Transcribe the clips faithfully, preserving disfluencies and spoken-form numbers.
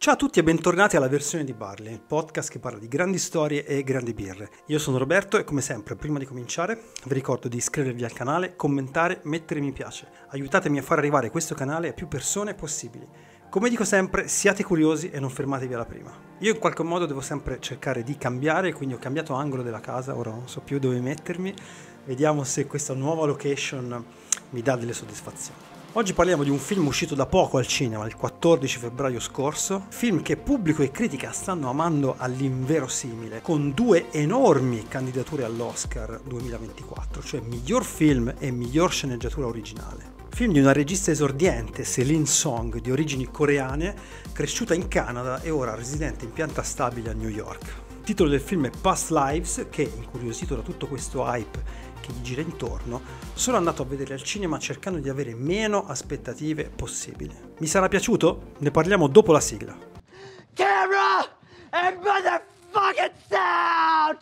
Ciao a tutti e bentornati alla versione di Barley, il podcast che parla di grandi storie e grandi birre. Io sono Roberto e come sempre, prima di cominciare, vi ricordo di iscrivervi al canale, commentare, mettere mi piace. Aiutatemi a far arrivare questo canale a più persone possibili. Come dico sempre, siate curiosi e non fermatevi alla prima. Io in qualche modo devo sempre cercare di cambiare, quindi ho cambiato angolo della casa, ora non so più dove mettermi. Vediamo se questa nuova location mi dà delle soddisfazioni. Oggi parliamo di un film uscito da poco al cinema, il quattordici febbraio scorso, film che pubblico e critica stanno amando all'inverosimile, con due enormi candidature all'Oscar duemilaventiquattro, cioè miglior film e miglior sceneggiatura originale. Film di una regista esordiente, Celine Song, di origini coreane, cresciuta in Canada e ora residente in pianta stabile a New York. Il titolo del film è Past Lives, che, incuriosito da tutto questo hype che gli gira intorno, sono andato a vedere al cinema cercando di avere meno aspettative possibili. Mi sarà piaciuto? Ne parliamo dopo la sigla. Camera and motherfucking sound!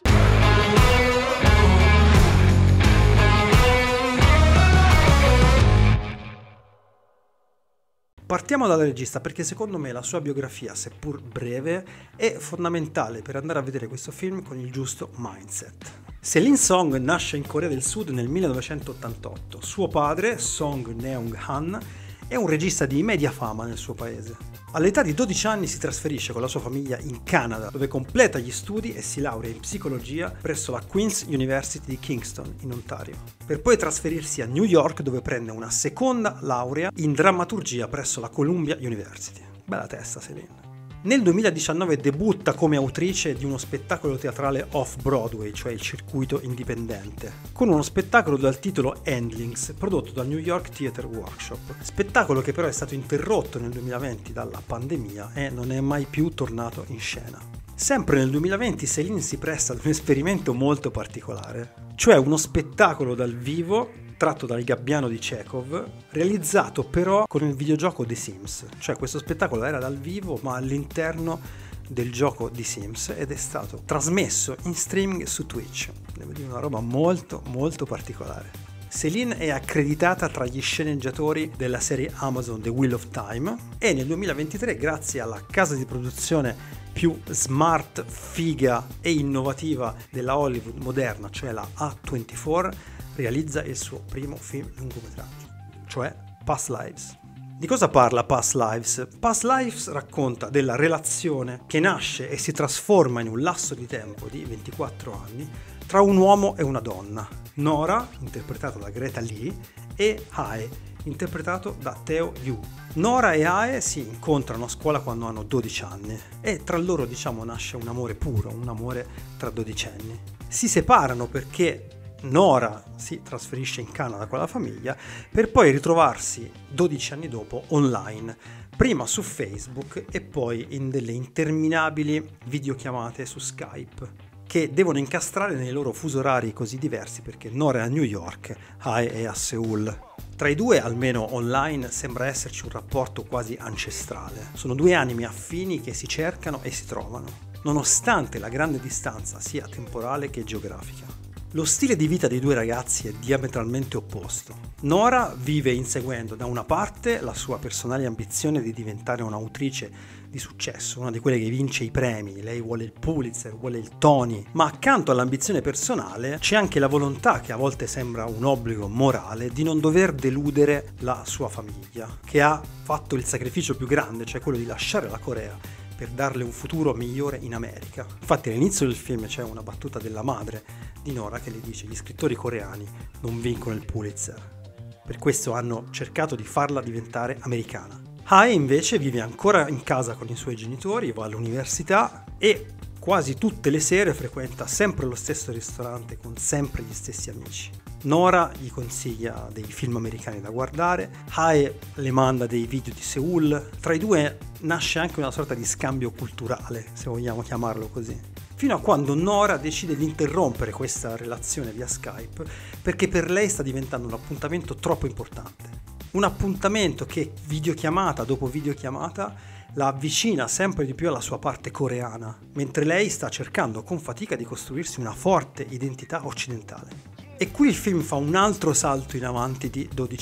Partiamo dalla regista perché secondo me la sua biografia, seppur breve, è fondamentale per andare a vedere questo film con il giusto mindset. Celine Song nasce in Corea del Sud nel millenovecentottantotto. Suo padre, Song Neung-han, è un regista di media fama nel suo paese. All'età di dodici anni si trasferisce con la sua famiglia in Canada, dove completa gli studi e si laurea in psicologia presso la Queen's University di Kingston, in Ontario, per poi trasferirsi a New York dove prende una seconda laurea in drammaturgia presso la Columbia University. Bella testa, Celine. Nel duemiladiciannove debutta come autrice di uno spettacolo teatrale off-Broadway, cioè il circuito indipendente, con uno spettacolo dal titolo Endlings, prodotto dal New York Theatre Workshop, spettacolo che però è stato interrotto nel duemilaventi dalla pandemia e non è mai più tornato in scena. Sempre nel duemilaventi Celine si presta ad un esperimento molto particolare, cioè uno spettacolo dal vivo tratto dal Gabbiano di Chekhov, realizzato però con il videogioco The Sims. Cioè questo spettacolo era dal vivo ma all'interno del gioco The Sims ed è stato trasmesso in streaming su Twitch. Devo dire una roba molto molto particolare. Celine è accreditata tra gli sceneggiatori della serie Amazon The Wheel of Time e nel duemilaventitré, grazie alla casa di produzione più smart, figa e innovativa della Hollywood moderna, cioè la A ventiquattro, realizza il suo primo film lungometraggio, cioè Past Lives. Di cosa parla Past Lives? Past Lives racconta della relazione che nasce e si trasforma in un lasso di tempo di ventiquattro anni tra un uomo e una donna, Nora, interpretata da Greta Lee, e Hae, interpretato da Teo Yoo. Nora e Hae si incontrano a scuola quando hanno dodici anni e tra loro, diciamo, nasce un amore puro, un amore tra dodicenni. Si separano perché Nora si trasferisce in Canada con la famiglia per poi ritrovarsi dodici anni dopo online, prima su Facebook e poi in delle interminabili videochiamate su Skype che devono incastrare nei loro fusi orari così diversi perché Nora è a New York, Hae è a Seoul. Tra i due, almeno online, sembra esserci un rapporto quasi ancestrale. Sono due anime affini che si cercano e si trovano, nonostante la grande distanza sia temporale che geografica. Lo stile di vita dei due ragazzi è diametralmente opposto. Nora vive inseguendo da una parte la sua personale ambizione di diventare un'autrice di successo, una di quelle che vince i premi, lei vuole il Pulitzer, vuole il Tony, ma accanto all'ambizione personale c'è anche la volontà, che a volte sembra un obbligo morale, di non dover deludere la sua famiglia, che ha fatto il sacrificio più grande, cioè quello di lasciare la Corea per darle un futuro migliore in America. Infatti all'inizio del film c'è una battuta della madre di Nora che le dice: gli scrittori coreani non vincono il Pulitzer, per questo hanno cercato di farla diventare americana. Hae invece vive ancora in casa con i suoi genitori, va all'università e quasi tutte le sere frequenta sempre lo stesso ristorante con sempre gli stessi amici. Nora gli consiglia dei film americani da guardare, Hae le manda dei video di Seoul, tra i due nasce anche una sorta di scambio culturale, se vogliamo chiamarlo così, fino a quando Nora decide di interrompere questa relazione via Skype perché per lei sta diventando un appuntamento troppo importante. Un appuntamento che videochiamata dopo videochiamata la avvicina sempre di più alla sua parte coreana, mentre lei sta cercando con fatica di costruirsi una forte identità occidentale. E qui il film fa un altro salto in avanti di dodici anni,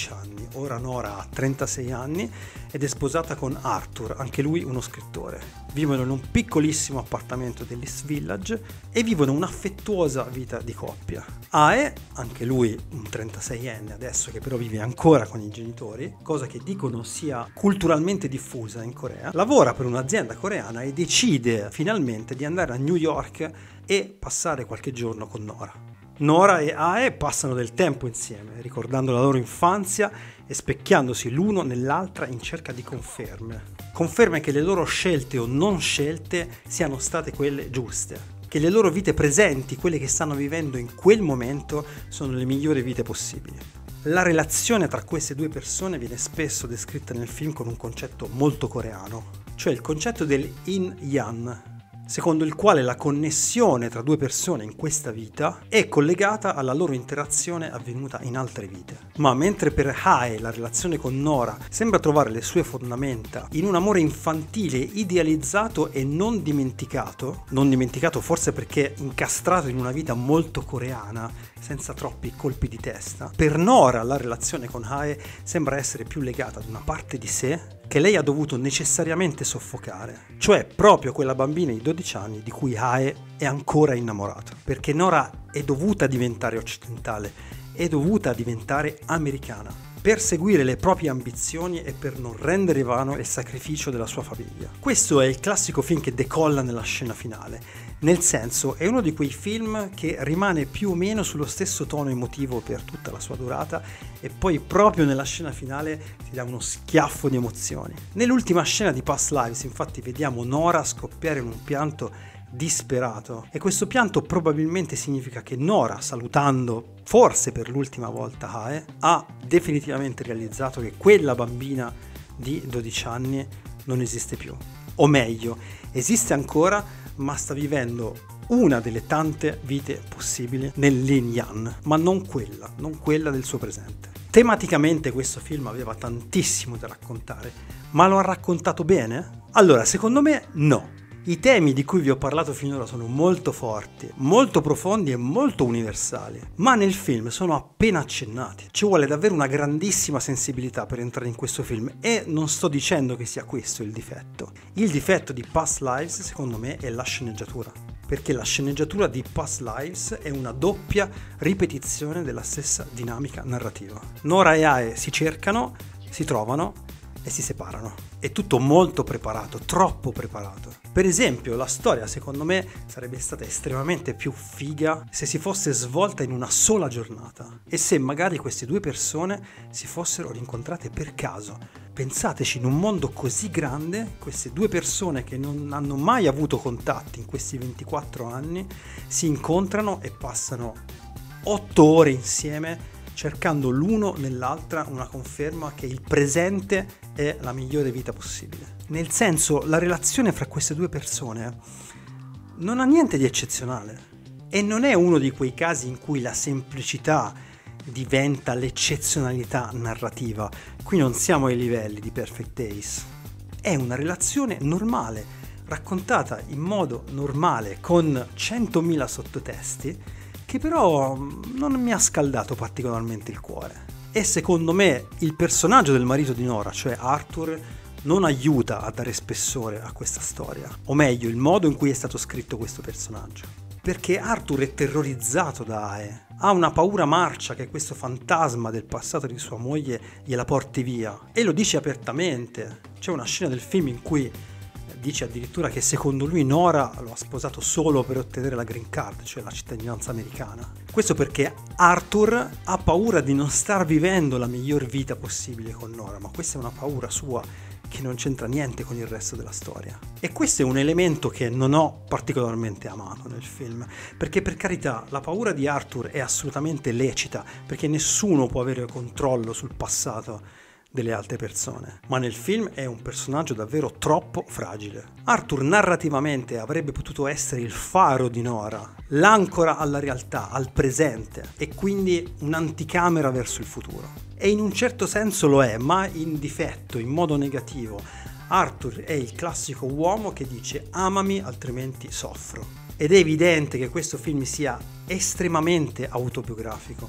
ora Nora ha trentasei anni ed è sposata con Arthur, anche lui uno scrittore. Vivono in un piccolissimo appartamento dell'East Village e vivono un'affettuosa vita di coppia. Ae, anche lui un trentaseienne adesso che però vive ancora con i genitori, cosa che dicono sia culturalmente diffusa in Corea, lavora per un'azienda coreana e decide finalmente di andare a New York e passare qualche giorno con Nora. Nora e Ae passano del tempo insieme, ricordando la loro infanzia e specchiandosi l'uno nell'altra in cerca di conferme. Conferme che le loro scelte o non scelte siano state quelle giuste, che le loro vite presenti, quelle che stanno vivendo in quel momento, sono le migliori vite possibili. La relazione tra queste due persone viene spesso descritta nel film con un concetto molto coreano, cioè il concetto del yin-yang, secondo il quale la connessione tra due persone in questa vita è collegata alla loro interazione avvenuta in altre vite. Ma mentre per Ae la relazione con Nora sembra trovare le sue fondamenta in un amore infantile, idealizzato e non dimenticato, non dimenticato forse perché incastrato in una vita molto coreana, senza troppi colpi di testa, per Nora la relazione con Ae sembra essere più legata ad una parte di sé che lei ha dovuto necessariamente soffocare, cioè proprio quella bambina di dodici anni di cui Ae è ancora innamorato, perché Nora è dovuta diventare occidentale, è dovuta diventare americana, per seguire le proprie ambizioni e per non rendere vano il sacrificio della sua famiglia. Questo è il classico film che decolla nella scena finale, nel senso è uno di quei film che rimane più o meno sullo stesso tono emotivo per tutta la sua durata e poi proprio nella scena finale ti dà uno schiaffo di emozioni. Nell'ultima scena di Past Lives infatti vediamo Nora scoppiare in un pianto disperato e questo pianto probabilmente significa che Nora, salutando forse per l'ultima volta Ae, ha definitivamente realizzato che quella bambina di dodici anni non esiste più, o meglio esiste ancora ma sta vivendo una delle tante vite possibili nell'Yin Yang, ma non quella, non quella del suo presente. Tematicamente questo film aveva tantissimo da raccontare, ma lo ha raccontato bene? Allora, secondo me no. I temi di cui vi ho parlato finora sono molto forti, molto profondi e molto universali, ma nel film sono appena accennati. Ci vuole davvero una grandissima sensibilità per entrare in questo film e non sto dicendo che sia questo il difetto. Il difetto di Past Lives, secondo me, è la sceneggiatura, perché la sceneggiatura di Past Lives è una doppia ripetizione della stessa dinamica narrativa. Nora e Ae si cercano, si trovano e si separano. È tutto molto preparato, troppo preparato. Per esempio, la storia secondo me sarebbe stata estremamente più figa se si fosse svolta in una sola giornata e se magari queste due persone si fossero rincontrate per caso. Pensateci, in un mondo così grande, queste due persone che non hanno mai avuto contatti in questi ventiquattro anni si incontrano e passano otto ore insieme cercando l'uno nell'altra una conferma che il presente è la migliore vita possibile. Nel senso, la relazione fra queste due persone non ha niente di eccezionale e non è uno di quei casi in cui la semplicità diventa l'eccezionalità narrativa. Qui non siamo ai livelli di Perfect Days. È una relazione normale, raccontata in modo normale con centomila sottotesti, che però non mi ha scaldato particolarmente il cuore. E secondo me il personaggio del marito di Nora, cioè Arthur, non aiuta a dare spessore a questa storia, o meglio il modo in cui è stato scritto questo personaggio. Perché Arthur è terrorizzato da Ae, ha una paura marcia che questo fantasma del passato di sua moglie gliela porti via, e lo dice apertamente. C'è una scena del film in cui dice addirittura che secondo lui Nora lo ha sposato solo per ottenere la green card, cioè la cittadinanza americana. Questo perché Arthur ha paura di non star vivendo la miglior vita possibile con Nora, ma questa è una paura sua che non c'entra niente con il resto della storia. E questo è un elemento che non ho particolarmente amato nel film, perché per carità la paura di Arthur è assolutamente lecita, perché nessuno può avere controllo sul passato delle altre persone, ma nel film è un personaggio davvero troppo fragile. Arthur narrativamente avrebbe potuto essere il faro di Nora, l'ancora alla realtà, al presente, e quindi un'anticamera verso il futuro. E in un certo senso lo è, ma in difetto, in modo negativo. Arthur è il classico uomo che dice amami altrimenti soffro. Ed è evidente che questo film sia estremamente autobiografico.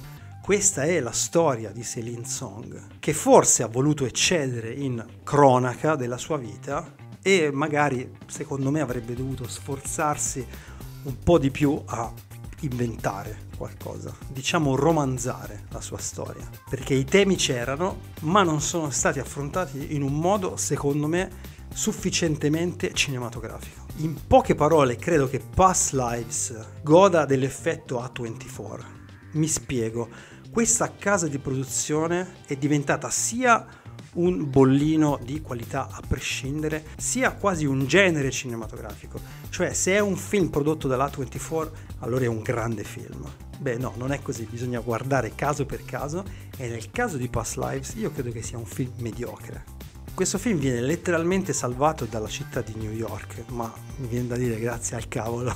questa è la storia di Céline Song, che forse ha voluto eccedere in cronaca della sua vita e magari, secondo me, avrebbe dovuto sforzarsi un po' di più a inventare qualcosa, diciamo romanzare la sua storia, perché i temi c'erano, ma non sono stati affrontati in un modo, secondo me, sufficientemente cinematografico. In poche parole, credo che Past Lives goda dell'effetto A ventiquattro. Mi spiego. Questa casa di produzione è diventata sia un bollino di qualità a prescindere, sia quasi un genere cinematografico. Cioè, se è un film prodotto dall'A ventiquattro, allora è un grande film. Beh, no, non è così, bisogna guardare caso per caso, e nel caso di Past Lives io credo che sia un film mediocre. Questo film viene letteralmente salvato dalla città di New York, ma mi viene da dire grazie al cavolo.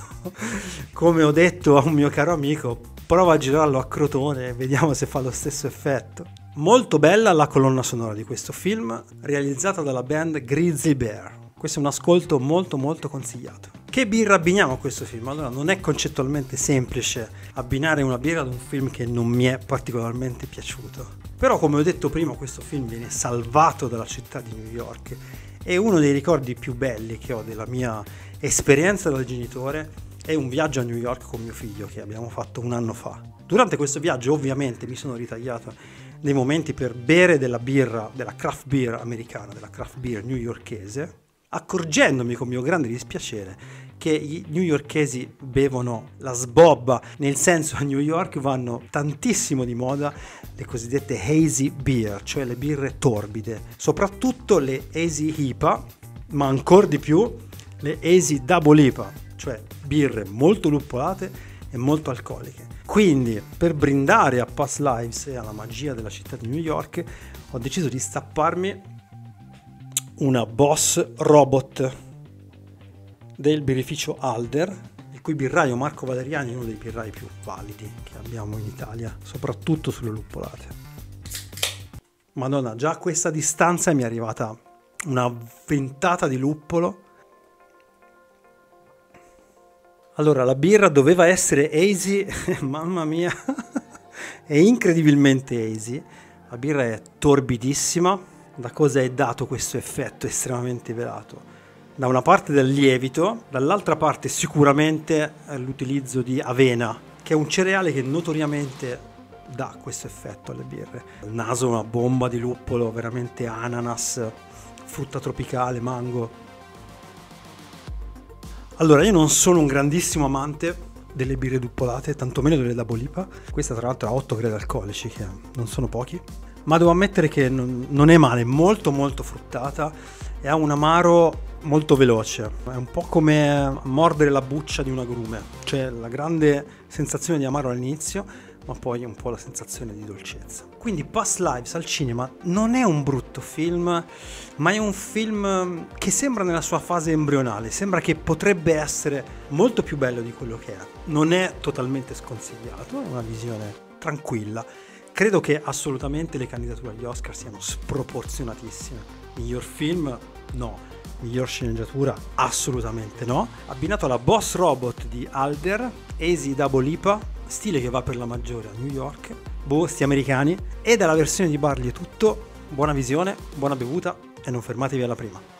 Come ho detto a un mio caro amico, prova a girarlo a Crotone e vediamo se fa lo stesso effetto. Molto bella la colonna sonora di questo film, realizzata dalla band Grizzly Bear. Questo è un ascolto molto molto consigliato. Che birra abbiniamo a questo film? Allora, non è concettualmente semplice abbinare una birra ad un film che non mi è particolarmente piaciuto. Però, come ho detto prima, questo film viene salvato dalla città di New York. E uno dei ricordi più belli che ho della mia esperienza da genitore è un viaggio a New York con mio figlio che abbiamo fatto un anno fa. Durante questo viaggio, ovviamente, mi sono ritagliato dei momenti per bere della birra, della craft beer americana, della craft beer newyorkese, accorgendomi con mio grande dispiacere che i newyorkesi bevono la sbobba, nel senso a New York vanno tantissimo di moda le cosiddette hazy beer, cioè le birre torbide, soprattutto le hazy I P A, ma ancora di più le hazy double I P A, cioè birre molto luppolate e molto alcoliche. Quindi, per brindare a Past Lives e alla magia della città di New York, ho deciso di stapparmi una Boss Robot del birrificio Alder, il cui birraio Marco Valeriani è uno dei birrai più validi che abbiamo in Italia, soprattutto sulle luppolate. Madonna, già a questa distanza mi è arrivata una ventata di luppolo. Allora, la birra doveva essere hazy, mamma mia, è incredibilmente hazy. La birra è torbidissima. Da cosa è dato questo effetto estremamente velato? Da una parte del lievito, dall'altra parte sicuramente l'utilizzo di avena, che è un cereale che notoriamente dà questo effetto alle birre. Il naso, una bomba di luppolo, veramente ananas, frutta tropicale, mango. Allora, io non sono un grandissimo amante delle birre luppolate, tantomeno delle double I P A. Questa tra l'altro ha otto gradi alcolici, che non sono pochi. Ma devo ammettere che non, non è male, molto molto fruttata e ha un amaro molto veloce. È un po' come mordere la buccia di un agrume, cioè la grande sensazione di amaro all'inizio, ma poi un po' la sensazione di dolcezza. Quindi Past Lives al cinema non è un brutto film, ma è un film che sembra nella sua fase embrionale, sembra che potrebbe essere molto più bello di quello che è. Non è totalmente sconsigliato, è una visione tranquilla. Credo che assolutamente le candidature agli Oscar siano sproporzionatissime. Miglior film? No. Miglior sceneggiatura? Assolutamente no. Abbinato alla Boss Robot di Alder, Hazy Double I P A, stile che va per la maggiore a New York, boh, sti americani, e dalla versione di Barley è tutto. Buona visione, buona bevuta e non fermatevi alla prima.